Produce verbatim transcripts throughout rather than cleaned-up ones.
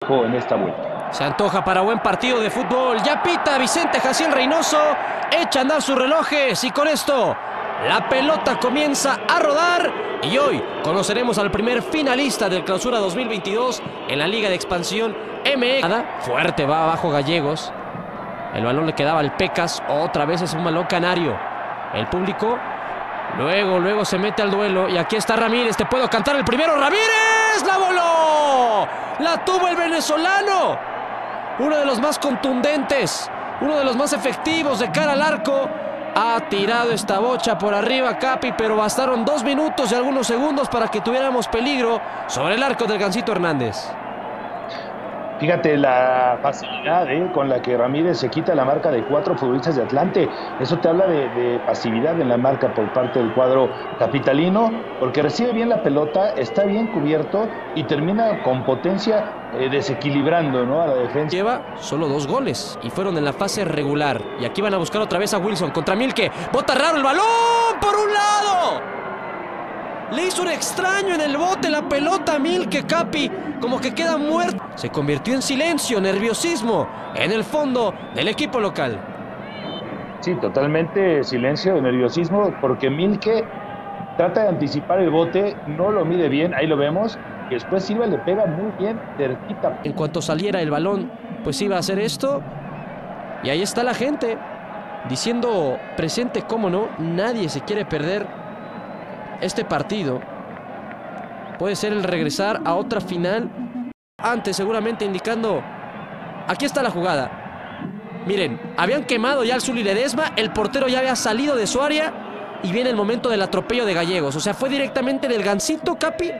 dejó en esta vuelta. Se antoja para buen partido de fútbol. Ya pita Vicente Jaciel Reynoso. Echa a andar sus relojes y con esto la pelota comienza a rodar. Y hoy conoceremos al primer finalista del Clausura dos mil veintidós en la Liga de Expansión M X. Fuerte va abajo Gallegos. El balón le quedaba al Pecas. Otra vez es un balón canario. El público luego, luego se mete al duelo. Y aquí está Ramírez. Te puedo cantar el primero. ¡Ramírez! ¡La voló! ¡La tuvo el venezolano! Uno de los más contundentes, uno de los más efectivos de cara al arco. Ha tirado esta bocha por arriba Capi, pero bastaron dos minutos y algunos segundos para que tuviéramos peligro sobre el arco del Gansito Hernández. Fíjate la facilidad ¿eh? con la que Ramírez se quita la marca de cuatro futbolistas de Atlante. Eso te habla de, de pasividad en la marca por parte del cuadro capitalino, porque recibe bien la pelota, está bien cubierto y termina con potencia eh, desequilibrando ¿no? a la defensa. Lleva solo dos goles y fueron en la fase regular. Y aquí van a buscar otra vez a Wilson contra Milke. Bota raro el balón por un lado. Le hizo un extraño en el bote la pelota a Milke. Capi como que queda muerto. Se convirtió en silencio, nerviosismo en el fondo del equipo local. Sí, totalmente silencio, nerviosismo, porque Milke trata de anticipar el bote, no lo mide bien, ahí lo vemos, y después Silva le pega muy bien, cerquita. En cuanto saliera el balón, pues iba a hacer esto. Y ahí está la gente diciendo presente, cómo no, nadie se quiere perder este partido. Puede ser el regresar a otra final. Antes seguramente indicando, aquí está la jugada. Miren, habían quemado ya al Zuli Ledesma, el portero ya había salido de su área y viene el momento del atropello de Gallegos. O sea, fue directamente del Gansito, Capi.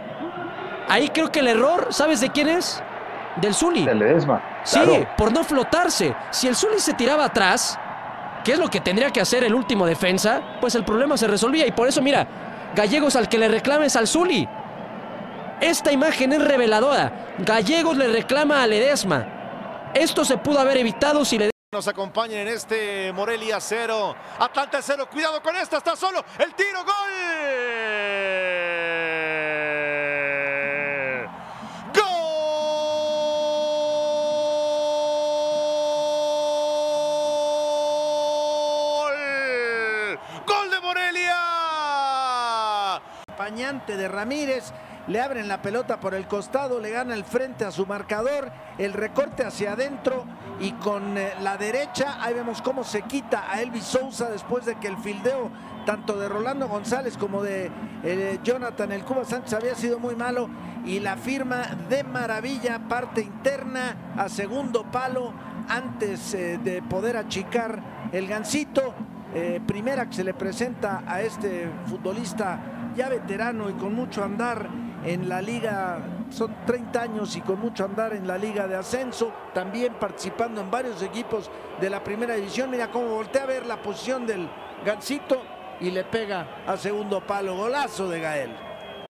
Ahí creo que el error, ¿sabes de quién es? Del Zuli. Del Ledesma. Sí, claro. Por no flotarse. Si el Zuli se tiraba atrás, ¿qué es lo que tendría que hacer el último defensa? Pues el problema se resolvía y por eso, mira, Gallegos al que le reclama es al Zuli. Esta imagen es reveladora. Gallegos le reclama a Ledesma. Esto se pudo haber evitado si Ledesma... Nos acompañan en este Morelia cero, Atlante cero. Cuidado con esta, está solo. El tiro, gol. ¡Gol! ¡Gol de Morelia! Acompañante de Ramírez. Le abren la pelota por el costado, le gana el frente a su marcador, el recorte hacia adentro y con eh, la derecha, ahí vemos cómo se quita a Elvis Sousa después de que el fildeo tanto de Rolando González como de eh, Jonathan el Cuba Sánchez había sido muy malo y la firma de maravilla, parte interna a segundo palo antes eh, de poder achicar el Gansito. Eh, primera que se le presenta a este futbolista ya veterano y con mucho andar en la liga, son treinta años y con mucho andar en la liga de ascenso, también participando en varios equipos de la primera división. Mira cómo voltea a ver la posición del Gansito y le pega a segundo palo, golazo de Gael.